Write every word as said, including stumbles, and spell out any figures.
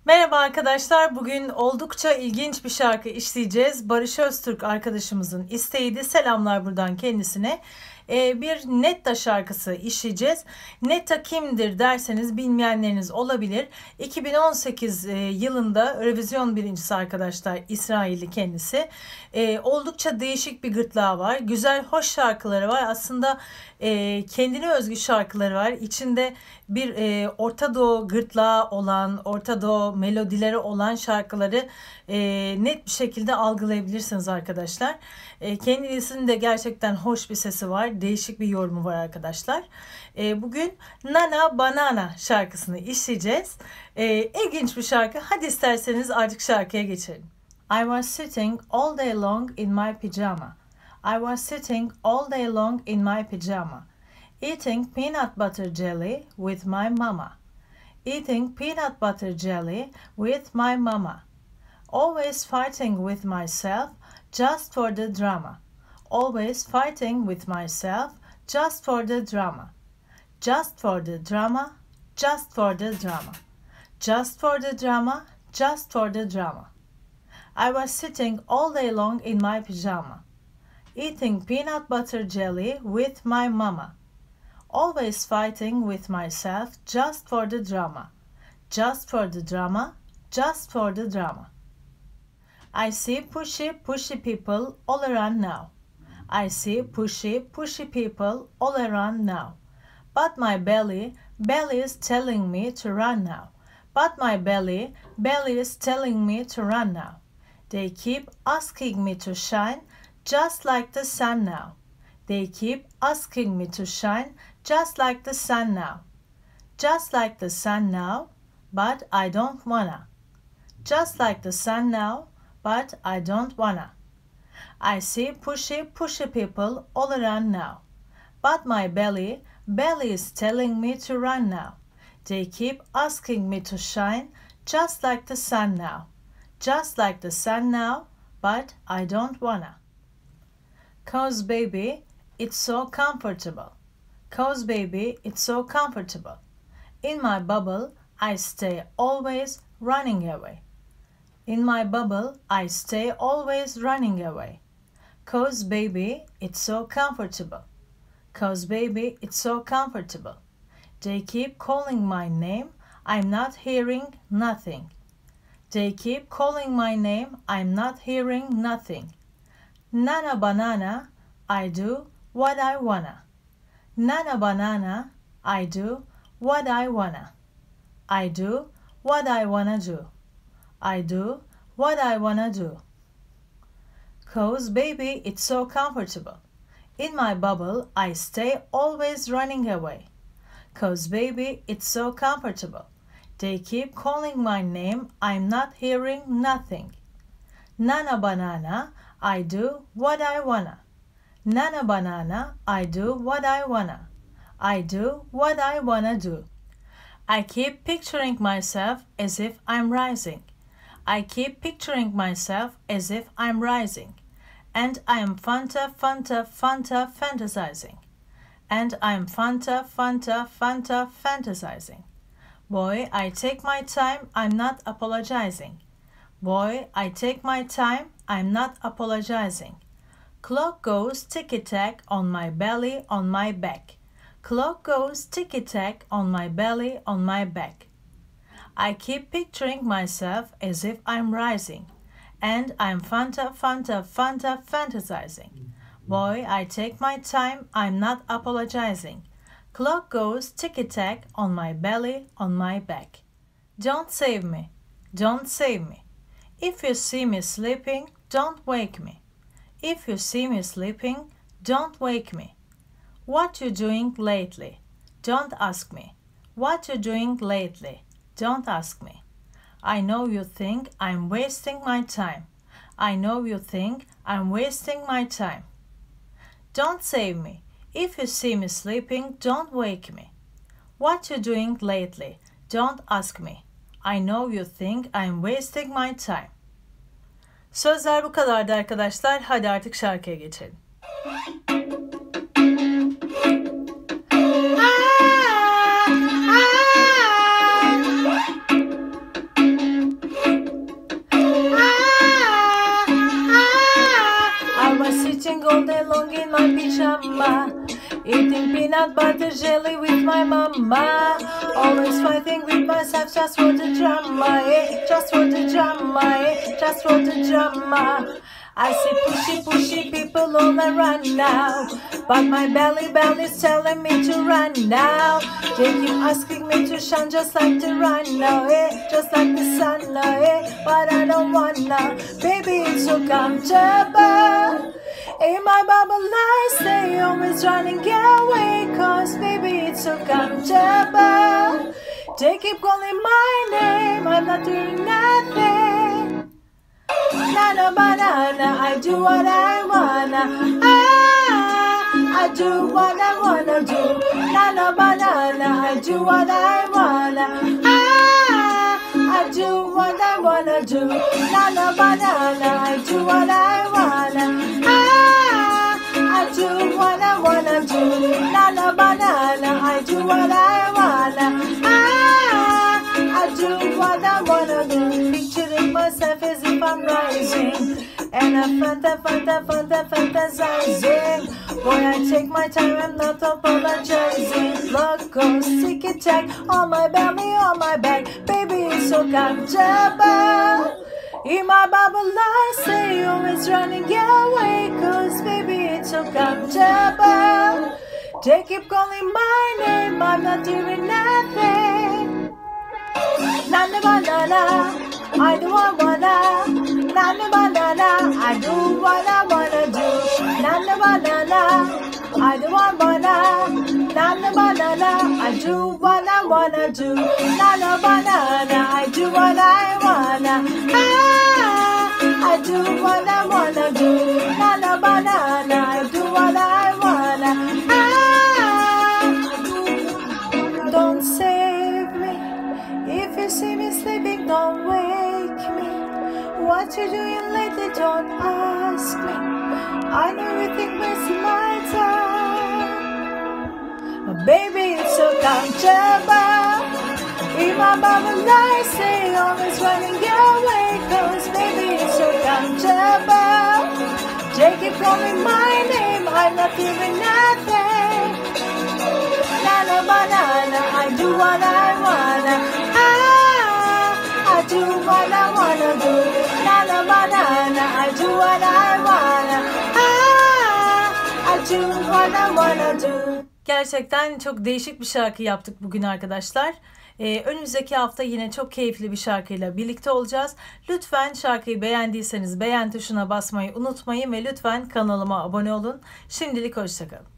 Merhaba arkadaşlar. Bugün oldukça ilginç bir şarkı işleyeceğiz. Barış Öztürk arkadaşımızın isteğiydi. Selamlar buradan kendisine. Ee, bir Netta şarkısı işleyeceğiz. Netta kimdir derseniz bilmeyenleriniz olabilir. iki bin on sekiz e, yılında revizyon birincisi arkadaşlar, İsrailli kendisi. E, oldukça değişik bir gırtlağı var. Güzel, hoş şarkıları var. Aslında e, kendine özgü şarkıları var. İçinde bir e, Orta Doğu gırtlağı olan, Orta Doğu melodileri olan şarkıları e, net bir şekilde algılayabilirsiniz arkadaşlar. E, kendisinin de gerçekten hoş bir sesi var. Değişik bir yorumu var arkadaşlar. E, bugün Nana Banana şarkısını işleyeceğiz. E, ilginç bir şarkı. Hadi isterseniz artık şarkıya geçelim. I was sitting all day long in my pajama. I was sitting all day long in my pajama. Eating peanut butter jelly with my mama. Eating peanut butter jelly with my mama. Always fighting with myself just for the drama. Always fighting with myself just for the drama. Just for the drama, just for the drama. Just for the drama, just for the drama. I was sitting all day long in my pajama, eating peanut butter jelly with my mama. Always fighting with myself just for the drama. Just for the drama, just for the drama. I see pushy, pushy people all around now. I see pushy, pushy people all around now. But my belly, belly is telling me to run now. But my belly, belly is telling me to run now. They keep asking me to shine just like the sun now. They keep asking me to shine just like the sun now. Just like the sun now, but I don't wanna. Just like the sun now, but I don't wanna. I see pushy, pushy people all around now. But my belly, belly is telling me to run now. They keep asking me to shine just like the sun now. Just like the sun now, but I don't wanna. 'Cause baby, it's so comfortable. 'Cause baby, it's so comfortable. In my bubble, I stay always running away. In my bubble, I stay always running away. 'Cause baby, it's so comfortable. 'Cause baby, it's so comfortable. They keep calling my name, I'm not hearing nothing. They keep calling my name, I'm not hearing nothing. Nana banana, I do what I wanna. Nana banana, I do what I wanna. I do what I wanna do. I do what I wanna do. 'Cause baby, it's so comfortable. In my bubble, I stay always running away. 'Cause baby, it's so comfortable. They keep calling my name, I'm not hearing nothing. Nana banana, I do what I wanna. Nana banana, I do what I wanna. I do what I wanna do. I keep picturing myself as if I'm rising. I keep picturing myself as if I'm rising. And I am fanta, fanta, fanta fantasizing. And I am fanta, fanta, fanta fantasizing. Boy, I take my time, I'm not apologizing. Boy, I take my time, I'm not apologizing. Clock goes ticky-tack on my belly, on my back. Clock goes ticky-tack on my belly, on my back. I keep picturing myself as if I'm rising. And I'm fanta, fanta, fanta fantasizing. Boy, I take my time, I'm not apologizing. Clock goes ticky-tack on my belly, on my back. Don't save me, don't save me. If you see me sleeping, don't wake me. If you see me sleeping, don't wake me. What you doing lately? Don't ask me. What you doing lately? Don't ask me. I know you think I'm wasting my time. I know you think I'm wasting my time. Don't save me. If you see me sleeping, don't wake me. What you doing lately? Don't ask me. I know you think I'm wasting my time. Sözler bu kadardı arkadaşlar. Hadi artık şarkıya geçelim. Eating peanut butter jelly with my mama. Always fighting with myself just for the drama, eh? Just for the drama, eh? Just for the drama. I see pushy, pushy people all around now, but my belly belly's telling me to run now. They keep asking me to shine just like the run now, eh? Just like the sun now, eh? But I don't wanna, baby, it's so comfortable. In my bubble I stay always running away, cause baby, it's so comfortable. They keep calling my name, I'm not doing nothing. Nana banana, I do what I wanna. Ah, I do what I wanna do. Nana banana, I do what I wanna. Ah, I do what I wanna do. Nana banana, I do what I wanna. Ah, I do what I wanna do. Nana banana, I do what I wanna. Ah, I do what I wanna do. Picturing myself as if I'm rising, and I fanta, fanta, fanta, fantasizing. Boy, I take my time, I'm not apologizing. Blood goes ticky-tack on my belly, on my back. Baby, it's so comfortable. In my bubble I say always running away, cause baby, it's so comfortable. They keep calling my name, I'm not doing nothing. Nana banana, I do what I wanna. Nana banana, I do what I wanna do. Nana banana, I do what I wanna. Nana banana, I do what I wanna do. Nana banana, I do what I wanna. Ah, I do what I wanna do. Nana banana, I do what I wanna. Ah, don't save me. If you see me sleeping, don't wake me. What you doing lately, don't ask me. I know you think wasting my time, but baby, it's so comfortable. In my bubble I say always running away, cause baby, it's so comfortable. They keep calling my name, I'm not doing nothing. Nana banana, I do what I wanna. Ah, I do what I wanna do. Nana banana, I do what I wanna. Ah, I do what I wanna do. Gerçekten çok değişik bir şarkı yaptık bugün arkadaşlar. Ee, önümüzdeki hafta yine çok keyifli bir şarkıyla birlikte olacağız. Lütfen şarkıyı beğendiyseniz beğen tuşuna basmayı unutmayın ve lütfen kanalıma abone olun. Şimdilik hoşçakalın.